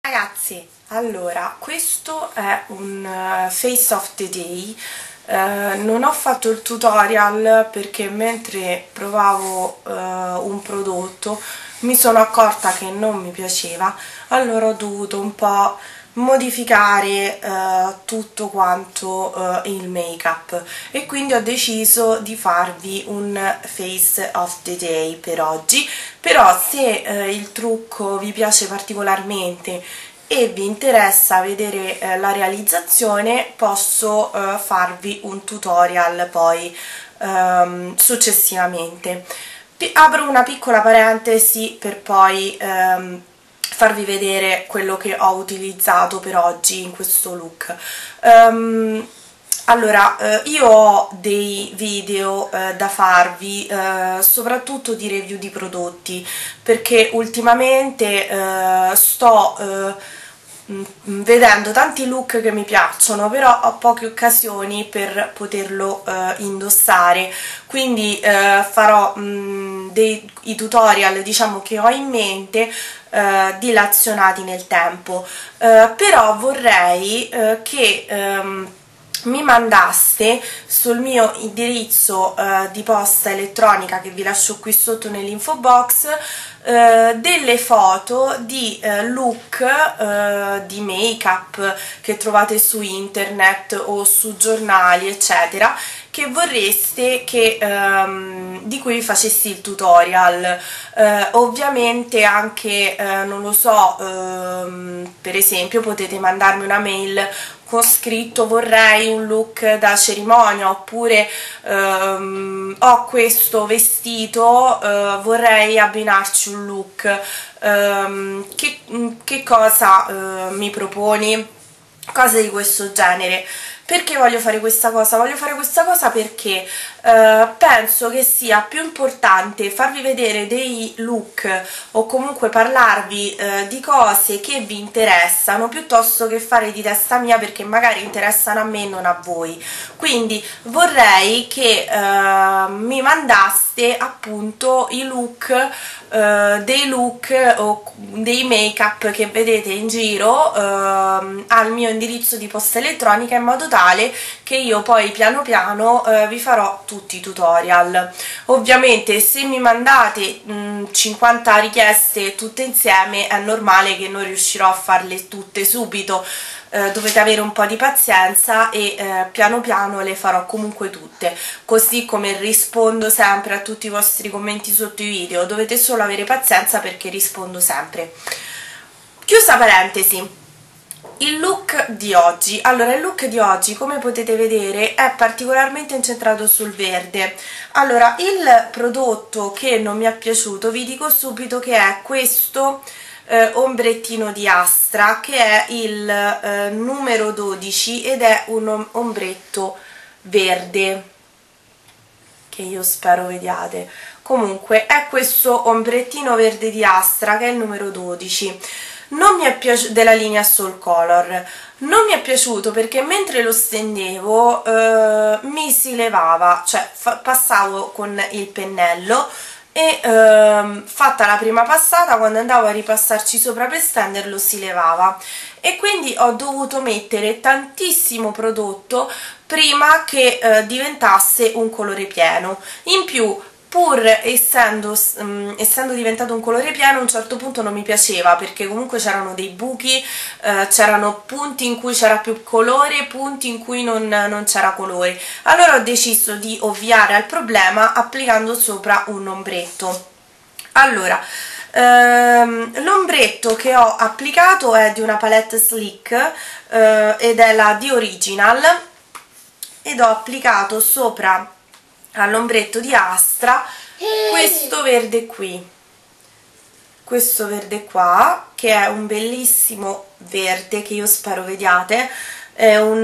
Ragazzi, allora, questo è un face of the day. Non ho fatto il tutorial perché mentre provavo un prodotto mi sono accorta che non mi piaceva, allora ho dovuto un po' modificare tutto quanto il make up e quindi ho deciso di farvi un face of the day per oggi. Però se il trucco vi piace particolarmente e vi interessa vedere la realizzazione, posso farvi un tutorial poi successivamente. Apro una piccola parentesi per poi farvi vedere quello che ho utilizzato per oggi in questo look. Allora, io ho dei video da farvi, soprattutto di review di prodotti, perché ultimamente sto vedendo tanti look che mi piacciono, però ho poche occasioni per poterlo indossare, quindi farò i tutorial, diciamo, che ho in mente dilazionati nel tempo, però vorrei che mi mandaste sul mio indirizzo di posta elettronica, che vi lascio qui sotto nell'info box, delle foto di look di make up che trovate su internet o su giornali eccetera, che vorreste che di cui vi facessi il tutorial. Ovviamente anche non lo so, per esempio potete mandarmi una mail con scritto vorrei un look da cerimonia, oppure ho questo vestito, vorrei abbinarci un look, che cosa mi proponi? Cose di questo genere. Perché voglio fare questa cosa? Voglio fare questa cosa perché penso che sia più importante farvi vedere dei look o comunque parlarvi di cose che vi interessano, piuttosto che fare di testa mia perché magari interessano a me e non a voi. Quindi vorrei che mi mandaste appunto i look, dei look o dei make up che vedete in giro al mio indirizzo di posta elettronica, in modo tale che io poi piano piano vi farò tutti i tutorial. Ovviamente se mi mandate 50 richieste tutte insieme è normale che non riuscirò a farle tutte subito, dovete avere un po' di pazienza e piano piano le farò comunque tutte, così come rispondo sempre a tutti i vostri commenti sotto i video, dovete solo avere pazienza perché rispondo sempre. Chiusa parentesi. Il look di oggi, allora il look di oggi come potete vedere è particolarmente incentrato sul verde. Allora, il prodotto che non mi è piaciuto, vi dico subito che è questo ombrettino di Astra, che è il numero 12 ed è un ombretto verde, che io spero vediate. Comunque è questo ombrettino verde di Astra che è il numero 12. Non mi è piaciuto, della linea Soul Color. Non mi è piaciuto perché mentre lo stendevo mi si levava, cioè passavo con il pennello e fatta la prima passata, quando andavo a ripassarci sopra per stenderlo si levava, e quindi ho dovuto mettere tantissimo prodotto prima che diventasse un colore pieno. In più, pur essendo diventato un colore pieno, a un certo punto non mi piaceva perché comunque c'erano dei buchi, c'erano punti in cui c'era più colore, punti in cui non c'era colore. Allora ho deciso di ovviare al problema applicando sopra un ombretto. Allora, l'ombretto che ho applicato è di una palette Sleek ed è la The Original, ed ho applicato sopra all'ombretto di Astra questo verde qui, questo verde qua, che è un bellissimo verde che io spero vediate. È un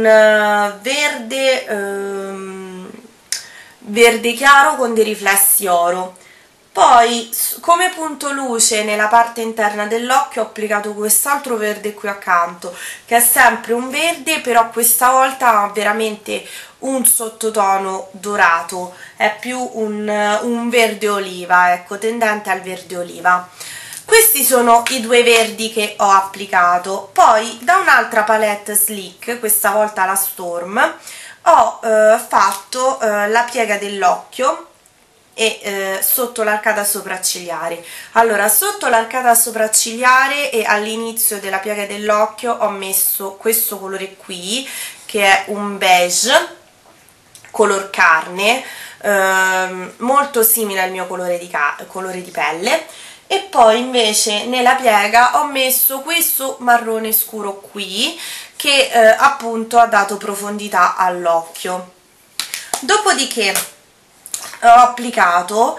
verde chiaro con dei riflessi oro. Poi come punto luce nella parte interna dell'occhio ho applicato quest'altro verde qui accanto, che è sempre un verde, però questa volta ha veramente un sottotono dorato, è più un verde oliva, ecco, tendente al verde oliva. Questi sono i due verdi che ho applicato. Poi da un'altra palette Sleek, questa volta la Storm, ho fatto la piega dell'occhio e sotto l'arcata sopraccigliare. Allora, sotto l'arcata sopraccigliare e all'inizio della piega dell'occhio ho messo questo colore qui, che è un beige color carne, molto simile al mio colore di pelle. E poi invece nella piega ho messo questo marrone scuro qui, che appunto ha dato profondità all'occhio. Dopodiché ho applicato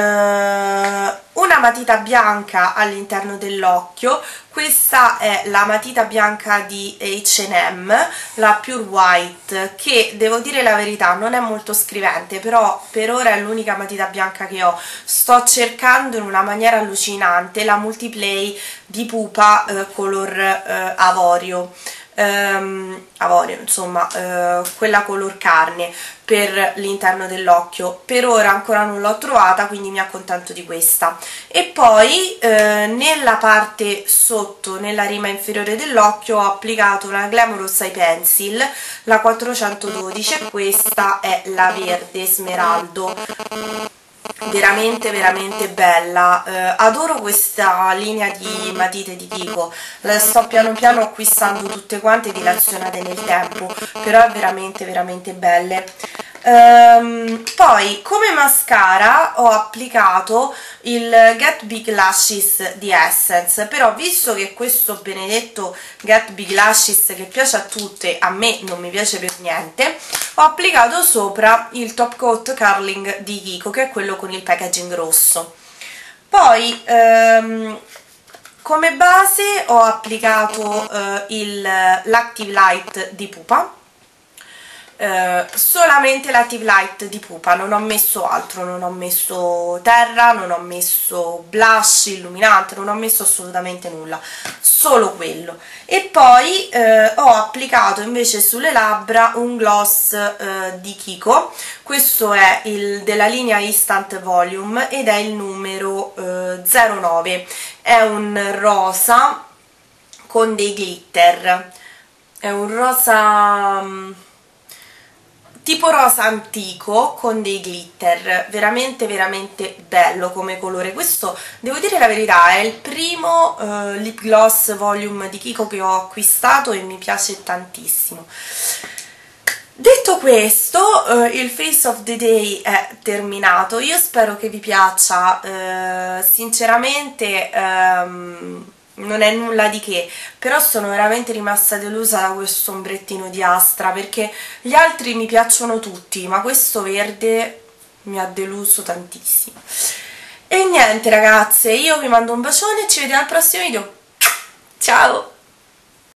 una matita bianca all'interno dell'occhio. Questa è la matita bianca di H&M, la Pure White, che devo dire la verità non è molto scrivente, però per ora è l'unica matita bianca che ho. Sto cercando in una maniera allucinante la Multiplay di Pupa color avorio, insomma, quella color carne per l'interno dell'occhio. Per ora ancora non l'ho trovata, quindi mi accontento di questa. E poi nella parte sotto, nella rima inferiore dell'occhio, ho applicato una Glamorous Eye Pencil, la 412, e questa è la verde smeraldo, veramente veramente bella. Adoro questa linea di matite di Kiko, la sto piano piano acquistando tutte quante, dilazionate nel tempo, però è veramente veramente belle. Poi come mascara ho applicato il Get Big Lashes di Essence, però visto che questo benedetto Get Big Lashes, che piace a tutte, a me non mi piace per niente, ho applicato sopra il Top Coat Curling di Kiko, che è quello con il packaging rosso. Poi come base ho applicato l'Active Light di Pupa, solamente l'Active Light di Pupa, non ho messo altro, non ho messo terra, non ho messo blush, illuminante, non ho messo assolutamente nulla, solo quello. E poi ho applicato invece sulle labbra un gloss di Kiko. Questo è della linea Instant Volume ed è il numero 09, è un rosa con dei glitter, è un rosa tipo rosa antico con dei glitter, veramente veramente bello come colore. Questo, devo dire la verità, è il primo lip gloss volume di Kiko che ho acquistato e mi piace tantissimo. Detto questo, il Face of the Day è terminato. Io spero che vi piaccia, sinceramente non è nulla di che, però sono veramente rimasta delusa da questo ombrettino di Astra, perché gli altri mi piacciono tutti, ma questo verde mi ha deluso tantissimo. E niente ragazze, io vi mando un bacione e ci vediamo al prossimo video. Ciao!